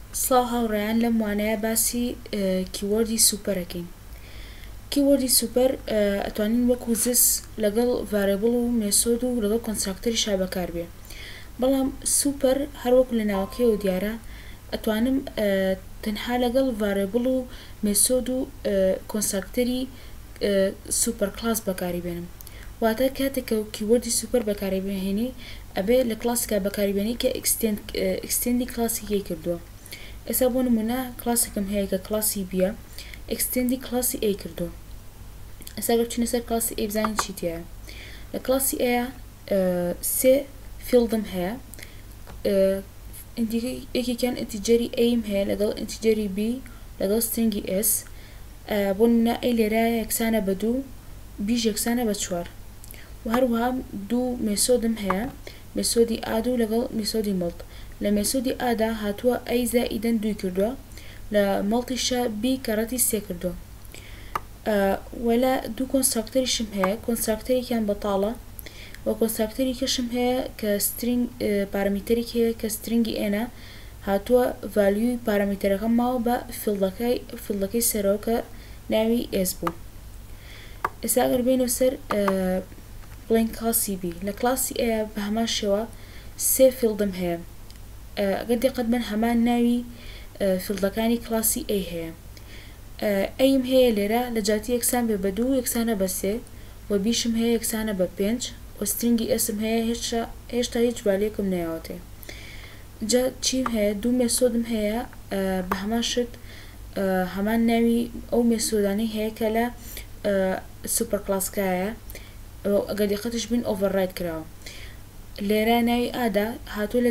سڵاو هاوڕێیان، لەم وانەیە باسی کیوەردی سوپەرەکەین. کیوەردی سوپەر ئەتوانین وەکو زس لەگەڵ ڤاریبڵ و مێسۆد و لەگەڵ کۆنستراکتەریشا بەکاربێ. بەڵام سوپەر هەروەکو لە ناوەکەیەوە دیارە، ئەتوانم تەنها لەگەڵ ڤاریبڵ و مێسۆد و کۆنستراکتەری سوپەر کلاس بەکاری بێنم. واتە کاتێککە کیوەردی سوپەر بەکاربێنی ئەبێ لە کلاسێکا بەکاریبێنی کە ئەکستێندی کلاسێکی کردووە. ئێستا بۆ نمونە کلاسێکم هەیە کە کلاسی بیە، ئەکستێندی کلاسی A کردووە. ئێستا گەر بچینە سەر کلاسی A بزانین چی تێیە. لە کلاسی A سێ فیلدم هەیە، یەکێکیان ئینتیجەری A م هەیە لەگەڵ ئینتیجەری B لەگەڵ سترینگی S. بۆ نمونە A لێرایە یەکسانە بە 2، Bش یەکسانە بە 4. و هەروەها دوو مێسۆدم هەیە، مێسۆدی ئاد و لەگەڵ مێسۆدی مەڵت. لە مێسۆدی ئادا هاتووە A زائیدەن 2 کردووە، لە مەڵتیشە B کەڕەتی 3 کردووە. وەلا دوو کۆنستراکتەریشم هەیە، کۆنستراکتەرێکیان بەتاڵە و کۆنستراکتەرێکیشم هەیە کە سترینگ پارامترێک هەیە کە سترینگی ئێنە هاتووە ڤالیوی پارامترەکە ماوە بە فیلدەکەی سەرەوە کە ناوی S بوو. ئێستا ئەگەر بینەوە سەر بڵین کلاسی B، لە کلاسی A بە هەمان شێوە سێ فیلدم هەیە، ئەگەر دقت بن هەمان ناوی فیلدەکانی کلاسی A هەیە. ئەیم هەیە لێرە لە جاتی یەکسان بێ بە 2 یەکسانە بە 3، و بیشم هەیە یەکسانە بە 5، و سترینگی ئەسم هەیە هێشتا هیچ ڤالیویەکم نەیەوەتێ. جا چیم هەیە؟ دوو مێسۆدم هەیە بە هەمان شت، هەمان ناوی ئەو مێسۆدانەی هەیە کە لە سوپەر کلاسکایە، ئەگەر دقتش بین ئۆڤەرڕایت کراوە. لێرە ناوی ئادا هاتووە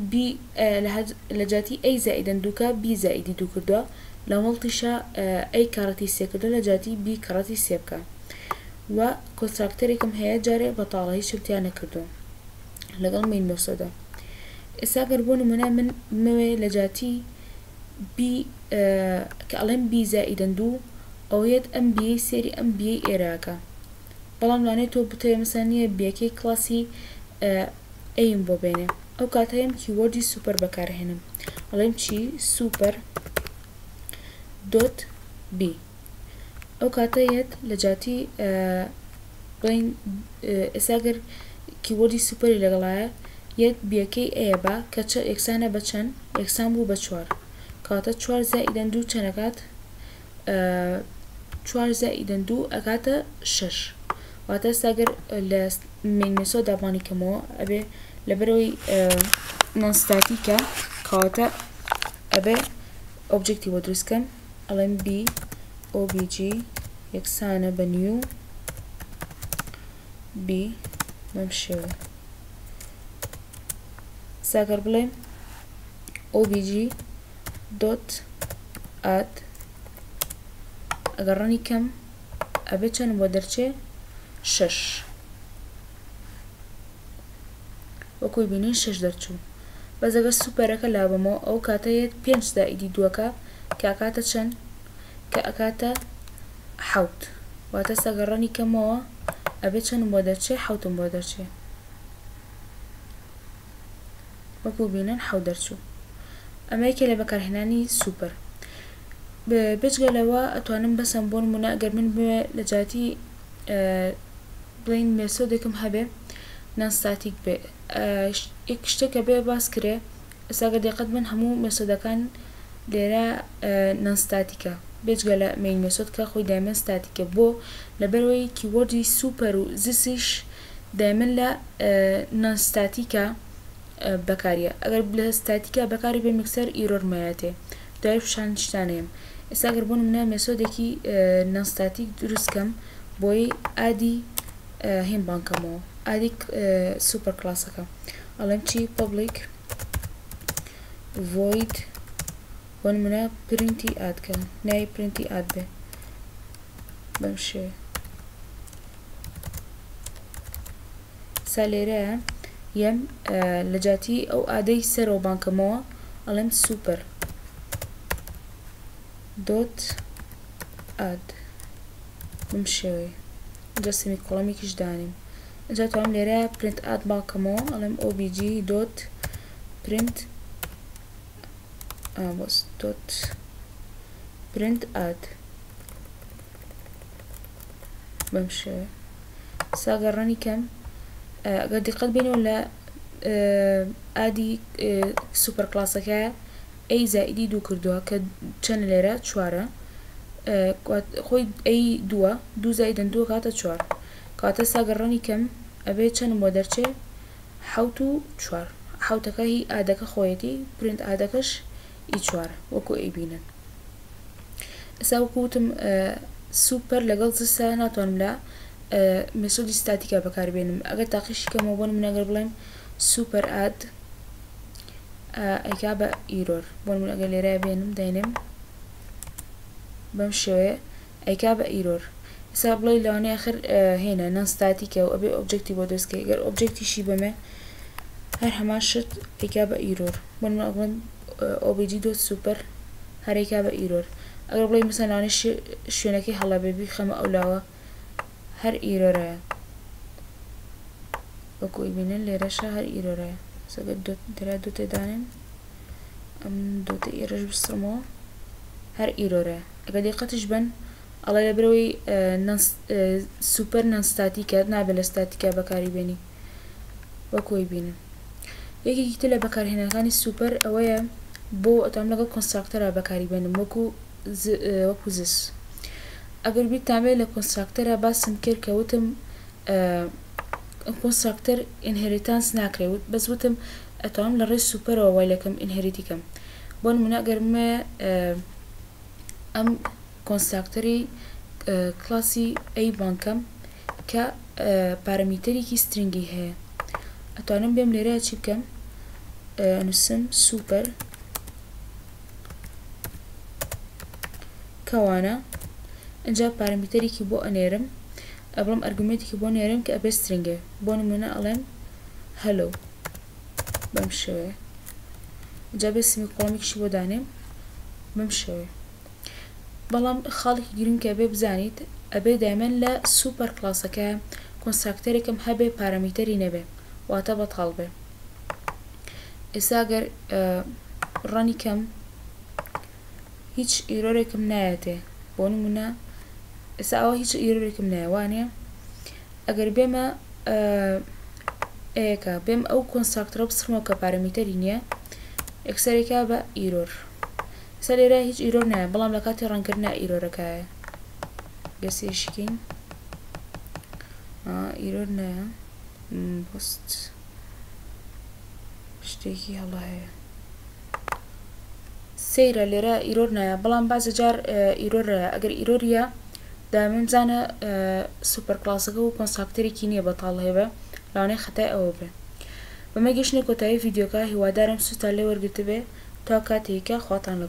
لە جاتی A زائیدەن 2 کە B زائیدی 2 کردووە، لە مەڵتیشە A کەڕەتی 3 کردووە لە جاتی B کەڕەتی 3 بکە. و کۆنستراکتەرێکم هەیە جارێ بەتاڵە هیچ شتیان نەکردووە لەگەڵ مین مێسۆدە. ئێستا گەر بۆ نمونە من بمەوێ لە جاتی B کە ئەڵێم B زائیدەن 2 ئەوەیەت ئەم بیەی سێری ئەم بیەی ئێراکە. بەڵام لەوانەیە تۆ بتەوێ مەسەڵەن نییە بیەکەی کلاسی ئەیم بۆ بێنێ. ئەو کاتەیەم کیوەردی سوپەر بەکارهێنم، ئەڵێم چی؟ سوپەر دۆت B. ئەو کاتەیەت لە جاتی بڵین ئێستا گەر کیوەردی سوپەری لەگەڵایە یەت بیەکەی ئەیە بە کە یەکسانە بە چەند؟ یەکسان بوو بە 4. کاتە 4 زائیدەن 2 چەندەکات؟ 4 زائیدەن 2 ئەکاتە 6. واتە ئێستا گەر لە مین مێسۆد دابانیکەمەوە ئەبێ لەبەرەوەی نۆنستاتیکە کەواتە ئەبێ ئۆبجێکتی بۆ دروستکەم، ئەڵێم B OBG یەکسانە بە نیو B بەم شێوە. ئێستا گەر بڵێم OBG dot add، ئەگەر ڕەنی کەم ئەبێ چەند بۆ دەرچێ؟ 6. وەکوی بینین 6 دەرچوو. بەس ئەگەر سوپەرەکە لابمەوە ئەو کاتەیەت 5 زائیدی 2 کە ئەکاتە چەند؟ کە ئەکاتە 7. واتە ئێستا گەر ڕەنی کەمەوە ئەبێ چەند بۆ دەرچێ؟ 7 بۆ دەرچێ. وەکو بینن 7 دەرچوو. ئەمە یەکێ لە بەکارهێنانی سوپەر. بێجگە لەوە ئەتوانم بەسەم بۆ نمونە ئەگەر من بوێ لە جاتی بڵین مێسۆدێکم هەبێ نانستاتیک بێ، یەک شتێکە بێ باس کرێ. ئێستا گەر دقت بن هەموو مێسۆدەکان لێرە نانستاتیکە، بێجگە لە مین مێسۆد کە خۆی دایمەن ستاتیکە، بۆ لەبەرەوەی کیوەردی سوپەر و زسیش دایمەن لە نانستاتیکە بەکاریە. ئەگەر لە ستاتیکە بەکاری بێ میکسەر ئیرۆر مایەتێ، دوای پیشان شتانەیەم. ئێستا گەر بۆ نمونە مێسۆدێکی نانستاتیک دروستکەم بۆی ئادی هێن بانکەمەوە، ئادی سوپەر کلاسەکە، ئەڵێم چی؟ public void بۆ نمونە پرینتی ئادکە، ناوی پرینتی ئاد بێ بەم شێوە. ئێستا لێرەیە یەم لە جاتی ئەو ئادەی سەرەوە بانکەمەوە ئەڵێم سوپەر dot add بەم شێوەیە. اینجا سمی کۆڵەمێکیش دانیم. اینجا توانم لێرە print add باکەمەوە، ئەڵێم OBG dot print بس دوت print add بمشي ساقراني كم قد دقت بيني ولا ادي سوبر كلاسك اي زائدي دو كردوها كتشن ليرة شوارة خوي اي دو زائدا دو كاتا شوار كاتا ساقراني كم ابي تشن مودرچه حوتو شوار حوتك هي ادك خويتي برنت ادكش اي شوار وكو اي بينن اساو كوتم سوبر لقل زسا ناتوانم لا ميثود ستاتيكا بكار بينم اگر تاقيش كما بون من اگر بلايم سوبر اد ايكابا ايرور بون من اگر ليرا بينم داينم بمشوية ايكابا ايرور اسا بلاي لاني اخر هنا نان ستاتيكا و ابي اوبجكتي بودوسكي اگر اوبجكتي شي بما هر هماشت ايكابا ايرور بون من اگر اوبجي دوت سوبر هر ايكابا ايرور اگر بلاي مثلا لاني شوينكي هلا بيبي خما اولاوا هر ايرورا وكو يبينن ليرشا هر ايرورا سقد دوت درا دوت دانم ام دوت ايرج بسرمو هر ايرورا اگر دقتش بن الله يبروي سوبر نان ستاتيكا نابل ستاتيكا بكاري بيني وكو يبينن يكي كتلا بكار هنا كان السوبر اويا بو اتعمل لغا كونستراكترا بكاري بينن وكو زس اگر بيت تعمل لكونستراكترا باسم كير كوتم كونستراكتر انهيريتانس ناكري بس وتم اتعمل لري سوبر وويلكم انهيريتيكم بون من اگر ما ام كونستراكتري كلاسي اي بانكم ك باراميتري كي سترينجي هي اتعلم بيم ليرا تشي بكم نسم سوبر كوانا انجا باراميتري كي بو انيرم ابرم ارجومنتي كي بو نيرم كابي سترينجي بون من الم هلو بمشوي جاب اسمي قومي كشي بو دانم بمشوي بلام خالق جرين كابي بزانيت ابي دائما لا سوبر كلاسكا كونستراكتري كم هبي باراميتري نبي واتبط قلبي اساقر راني كم هيج ايروري كم نايته بون منا اساو هيج ايروري كم نايوانيا اگر بما ايكا بم او كونستراكتر بصرمو كباراميتري نيا اكسري كابا ايرور ساليرا هيج ايرور نايا بلام لكاتي رانكرنا ايرور كايا قسي شكين ايرور نايا بوست شتيكي هلا هي سيرا ليرا ايرور نايا بلام بعض جار ايرور اگر ايروريا دائما زانا سوبر كلاسك و كونستراكتري كينيا بطال هبه لاني خطأ او به بما جيشني كوتاي فيديو كا هوا دارم سوتالي ورگتبه تا كاتيكا خواتان